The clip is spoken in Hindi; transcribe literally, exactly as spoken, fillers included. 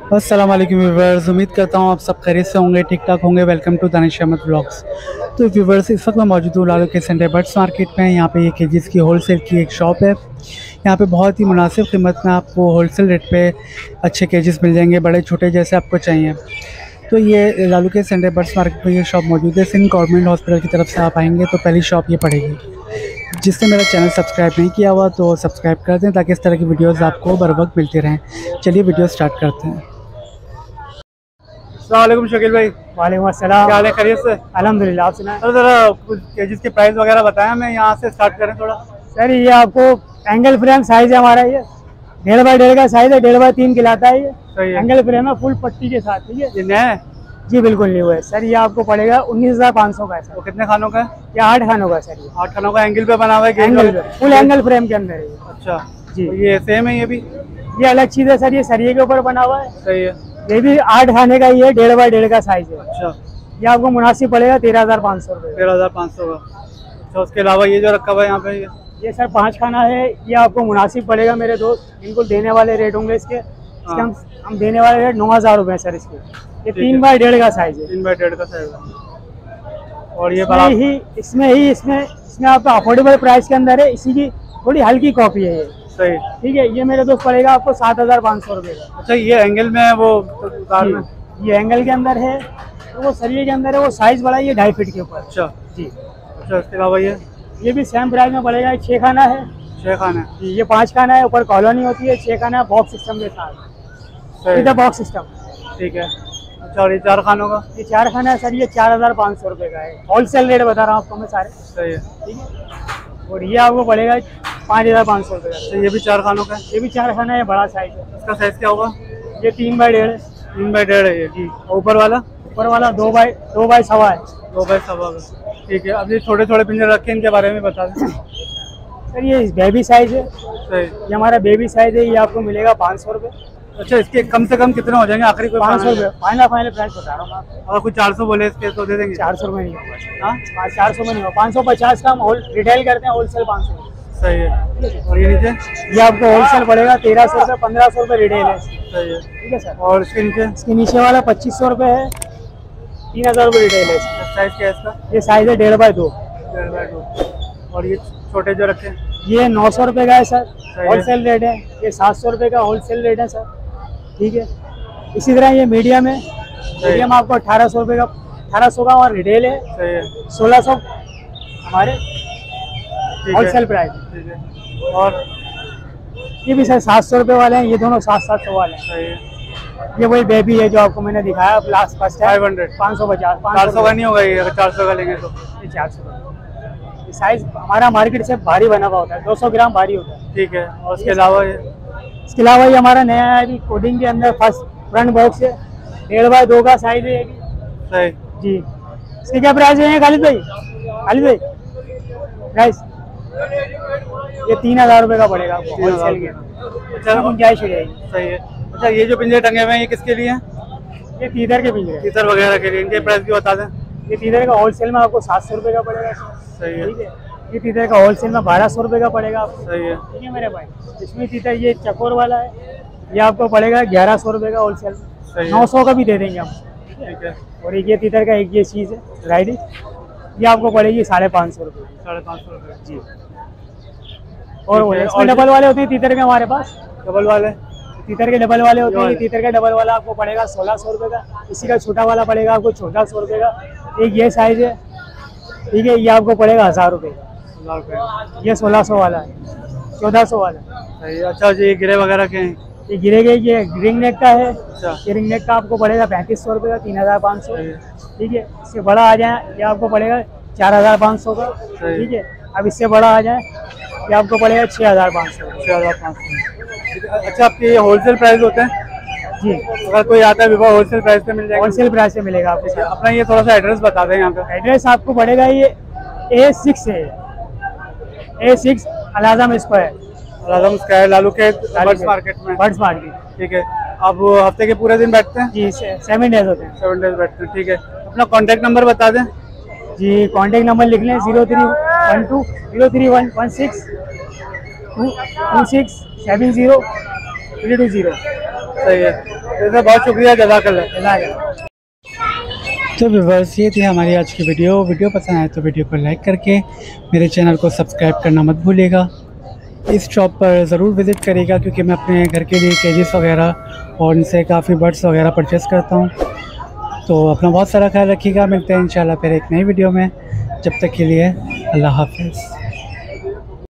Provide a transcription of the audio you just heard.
अस्सलाम वालेकुम व्यूवर्स, उम्मीद करता हूँ आप सब खैरियत से होंगे, ठीक ठाक होंगे। Welcome to Danish Ahmad vlogs. तो व्यूवर्स, इस वक्त मैं मौजूद हूँ लालू के सेंटर बर्ड्स मार्केट में। यहाँ पे ये केजीज़ की होलसेल की एक शॉप है। यहाँ पे बहुत ही मुनासिब कीमत में आपको होलसेल रेट पे अच्छे केजीज़ मिल जाएंगे, बड़े छोटे जैसे आपको चाहिए। तो ये लालू के सेंटर बर्ड्स मार्केट में ये शॉप मौजूद है। सिंध गवर्नमेंट हॉस्पिटल की तरफ से आप आएँगे तो पहली शॉप ये पड़ेगी। जिसने मेरा चैनल सब्सक्राइब नहीं किया हुआ तो सब्सक्राइब कर दें ताकि इस तरह की वीडियोज़ आपको बर वक्त मिलती रहें। चलिए वीडियो स्टार्ट करते हैं। अस्सलाम वालेकुम शकील भाई। वालेकुम अस्सलाम। क्या हाल है, खैरियत से? अल्हम्दुलिल्लाह। आप सुनाएं। सर ज़रा कुछ केजीज़ के प्राइस वगैरह बताएं हमें, यहाँ से स्टार्ट करें थोड़ा। सर ये आपको एंगल फ्रेम साइज है हमारा, ये डेढ़ बाई डेढ़ का साइज है, डेढ़ बाई तीन खिलाता है ये। सही है। एंगल फ्रेम है फुल पट्टी के साथ, ठीक है। ये नया है? जी बिल्कुल न्यू है सर। ये आपको पड़ेगा उन्नीस हजार पाँच सौ का है सर। वो कितने खानों का है? ये आठ खानों का सर। ये आठ खानों का एंगल पे बना हुआ है? एंगल पे फुल एंगल फ्रेम के अंदर है ये। अच्छा जी। तो ये सेम है? ये भी ये अलग चीज है सर, ये सरिये के ऊपर बना हुआ है। सही है। ये भी आठ खाने का ही है, डेढ़ बाई डेढ़ का साइज है। अच्छा, ये आपको मुनासिब पड़ेगा तेरह हजार पाँच सौ रुपये। तेरह हज़ार पाँच सौ का। अच्छा, उसके अलावा ये जो रखा हुआ है यहाँ पे, ये ये सर पाँच खाना है, ये आपको मुनासिब पड़ेगा मेरे दोस्त। बिल्कुल देने वाले रेट होंगे इसके। इसके हम हम देने वाले रेट नौ हजार रुपये सर इसके। ये तीन बाई डेढ़ का साइज है। तीन बाई डेढ़ का साइज है। और ये इसमें ही इसमें ही इसमें इसमें आपका अफोर्डेबल प्राइस के अंदर है, इसी की थोड़ी हल्की कॉपी है ये। सही, ठीक है। ये मेरे दोस्त पड़ेगा आपको सात हजार पाँच सौ रुपये का। अच्छा, ये एंगल में है वो उतार में? ये एंगल के अंदर है, तो वो सरिये के अंदर है, वो साइज बड़ा है, ये ढाई फीट के ऊपर। अच्छा जी। अच्छा, इसके अलावा ये ये भी सेम प्राइस में पड़ेगा। ये छः खाना है। छः खाने? जी, ये पाँच खाना है, ऊपर कॉलोनी होती है। छः खाना है बॉक्स सिस्टम के साथ, सही, इधर बॉक्स सिस्टम। ठीक है। अच्छा, और ये चार खानों का? ये चार खाना है सर, ये चार हजार पाँच सौ रुपये का है। होलसेल रेट बता रहा हूँ आपको मैं सारे। सही है। ठीक है। और ये आपको पड़ेगा पाँच हजार पाँच सौ रुपये का। अच्छा, ये भी चार खानों का है? ये भी चार खाना है, बड़ा साइज है। इसका साइज क्या होगा? ये तीन बाई डेढ़ है। तीन बाई डेढ़ है ये जी। ऊपर वाला? ऊपर वाला दो बाई दो बाई सवा है। दो बाई सवा का। ठीक है। अब ये छोटे छोटे पिंजरे रखे हैं, इनके बारे में बता दें। सर ये बेबी साइज है। सही। ये हमारा बेबी साइज है, ये आपको मिलेगा पाँच सौ रुपये। अच्छा, इसके कम से कम कितने हो जाएंगे आखिरी? कोई पाँच सौ रुपये फाइनल फाइनल प्राइस बता रहा हूँ मैं आपको। अगर कोई चार सौ बोले इसके तो दे देंगे? चार सौ रुपये नहीं होगा। हाँ, हाँ चार सौ में नहीं होगा। पाँच सौ पचास का हम होल रिटेल करते हैं, होलसेल पाँच सौ। सही है। और ये नीचे? ये आपको होलसेल पड़ेगा तेरह सौ रुपये, पंद्रह सौ रुपये रिटेल है। सही है। ठीक है सर। और इसके नीचे? इसके नीचे वाला पच्चीस सौ रुपये है, तीन हजार रुपये रिटेल है। साइज क्या है इसका? ये साइज है डेढ़ बाई दो। डेढ़ बाई दो। और ये छोटे जो रखे हैं? ये नौ सौ रुपये का है सर, है। होलसेल रेट है। ये सात सौ रुपये का होलसेल रेट है सर। ठीक है। इसी तरह ये मीडियम है। मीडियम आपको अठारह सौ रुपये का, अठारह सौ का और रिटेल है। सही है। सोलह सौ हमारे होलसेल प्राइस। ठीक है। और ये भी सर सात सौ रुपये वाले हैं, ये दोनों सात सात सौ वाले हैं। सही है। ये वही बेबी है जो आपको मैंने दिखाया लास्ट फर्स्ट है। फाइव हंड्रेड पाँच सौ पचास। चार सौ का नहीं होगा ये? अगर चार सौ का लेंगे तो? ये चार सौ। ये साइज हमारा मार्केट से भारी बना हुआ होता है, दो सौ ग्राम भारी होता है। ठीक है। और उसके अलावा ये? इसके अलावा ये हमारा नया है अभी कोडिंग के अंदर, फर्स्ट फ्रंट बॉक्स है, डेढ़ बाई दो का साइज है ये भी। सही जी। इसके क्या प्राइस है खालिद भाई? खालिद भाई प्राइस ये तीन हजार रुपये का पड़ेगा आपको होलसेल के। अच्छा, गुंजाइश हो जाएगी। सही है। अच्छा, ये जो पिंजरे टंगे हुए हैं ये किसके लिए हैं? ये तीतर के पिंजरे, तीतर वगैरह के लिए। इनके प्राइस भी बता दें। ये तीतर का होलसेल में आपको सात सौ रुपये का पड़ेगा। सही है। ठीक है। ये तीतर का होलसेल में बारह सौ रुपये का पड़ेगा आपको। सही है। ठीक है मेरे भाई। इसमें तीतर ये चकोर वाला है, ये आपको पड़ेगा ग्यारह सौ रुपये का होलसेल में। नौ सौ का भी दे देंगे हम। ठीक है। और एक ये तीतर का एक ये चीज़ है राइडिंग, ये आपको पड़ेगी साढ़े पाँच सौ रुपये। साढ़े पाँच सौ रुपये जी। और ठीक है। इसमें और डबल वाले होते हैं तीतर के हमारे पास। डबल वाले? तीतर के डबल वाले होते हैं। वाले। ये तीतर का डबल वाला आपको पड़ेगा सोलह सौ रुपये का। इसी का छोटा वाला पड़ेगा आपको चौदह सौ रुपये का। एक ये साइज है, ठीक है, ये आपको पड़ेगा हज़ार रुपये का। हज़ार रुपये। ये सोलह सौ वाला है, चौदह सौ वाला है। सही है। अच्छा जी, ये गिरे वगैरह के हैं? ये गिरे गए, ये रिंग नेक का है। अच्छा। ये रिंग नेक का आपको पड़ेगा पैंतीस सौ रुपये का, तीन हज़ार पाँच सौ। सही है। ठीक है। इससे बड़ा आ जाए ये आपको पड़ेगा चार हज़ार पाँच सौ का। सही। ठीक है। अब इससे बड़ा आ जाए ये आपको पड़ेगा छः हज़ार पाँच सौ। छः हज़ार पाँच सौ। अच्छा, आपके ये होलसेल प्राइस होते हैं? जी। अगर कोई आता है विभा होलसेल प्राइस पे मिल जाएगा? होलसेल प्राइस से मिलेगा आपको सर। अपना ये थोड़ा सा एड्रेस बता दें यहाँ पे। एड्रेस आपको पड़ेगा ये ए सिक्स है, ए सिक्स अलाजम स्क्वायर, आजम स्क्वायर, लालू के बर्ड्स मार्केट में। Birds market. ठीक है। आप हफ्ते के पूरे दिन बैठते हैं? जी सेवन डेज होते हैं। सेवन डेज बैठते हैं। ठीक है। अपना कॉन्टैक्ट नंबर बता दें। जी कॉन्टेक्ट नंबर लिख लें zero three one two zero three one one six two two six seven zero three two zero. सही है, वैसे बहुत शुक्रिया, जज़ाकल्लाह। तो व्यूअर्स, ये थी हमारी आज की वीडियो। वीडियो पसंद आए तो वीडियो को लाइक करके मेरे चैनल को सब्सक्राइब करना मत भूलिएगा। इस शॉप पर ज़रूर विज़िट करिएगा क्योंकि मैं अपने घर के लिए केजेस वगैरह और इनसे काफ़ी बर्ड्स वगैरह परचेज़ करता हूँ। तो अपना बहुत सारा ख्याल रखिएगा। मिलते हैं इंशाल्लाह फिर एक नई वीडियो में। जब तक के लिए अल्लाह हाफ़िज़।